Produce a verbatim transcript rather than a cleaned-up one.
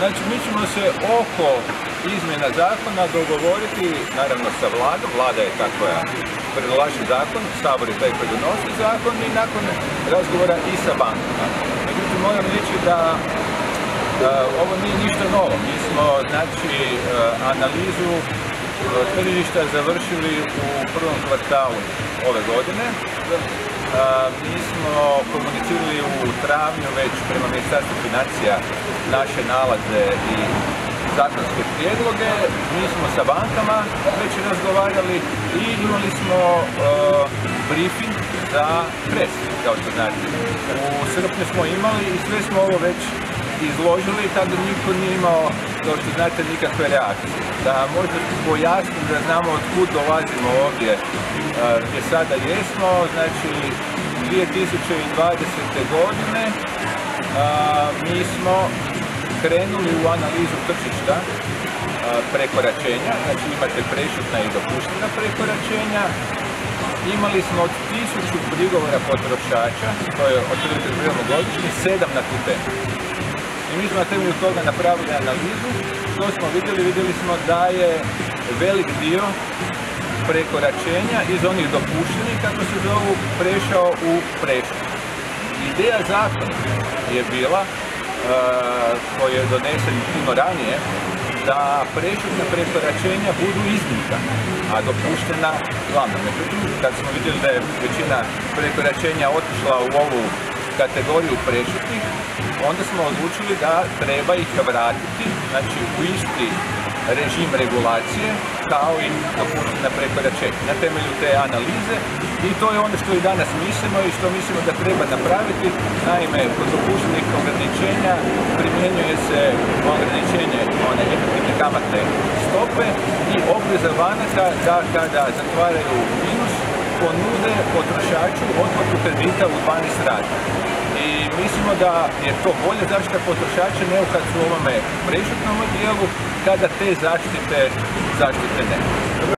Znači, mi ćemo se oko izmjena zakona dogovoriti, naravno, sa Vladom. Vlada je ta koja predlaže zakon, Sabor je taj koji donosi zakon i nakon razgovora i sa bankama. Međutim, moram reći da Uh, ovo nije ništa novo. Mi smo, znači, uh, analizu uh, tržišta završili u prvom kvartalu ove godine. Uh, mi smo komunicirali u travnju već prema Ministarstvu financija naše nalaze i zakonske prijedloge. Mi smo sa bankama već razgovarali i imali smo uh, briefing za pres, kao što znate. U srpnju smo imali i sve smo ovo već izložili, tada niko nije imao, kao što znate, nikakve reakcije. Da možda pojasnim da znamo od kud dolazimo ovdje gdje sada jesmo, znači dvije tisuće dvadesete. godine mi smo krenuli u analizu tržišta prekoračenja, znači imate prešutna i dopuštena prekoračenja. Imali smo od tisuću prigovora potrošača, to je otprilike zbrojimo godišnji, sedam na tu temu. I mi smo na temelju toga napravili analizu. To smo vidjeli, vidjeli smo da je velik dio prekoračenja iz onih dopuštenih, kako se zovu, prešao u prešutne. Ideja zakona je bila, uh, koji je donesen puno ranije, da prešutna prekoračenja budu iznimka, a dopuštena glavna. Međutim, kad smo vidjeli da je većina prekoračenja otišla u ovu kategoriju prešutnih, onda smo odlučili da treba ih vratiti, znači, u isti režim regulacije kao i dopuštena prekoračenja. Na temelju te analize, i to je ono što i danas mislimo i što mislimo da treba napraviti. Naime, kod dopuštenih ograničenja primjenjuje se ograničenje one efektivne kamatne stope i obveza banaka da kada zatvaraju minus ponude potrošaču otplatu kredita u dvanaest rata. I mislimo da je to bolja zaštita potrošača nego kad su u ovome prešutnom dijelu, kada te zaštite, zaštite ne.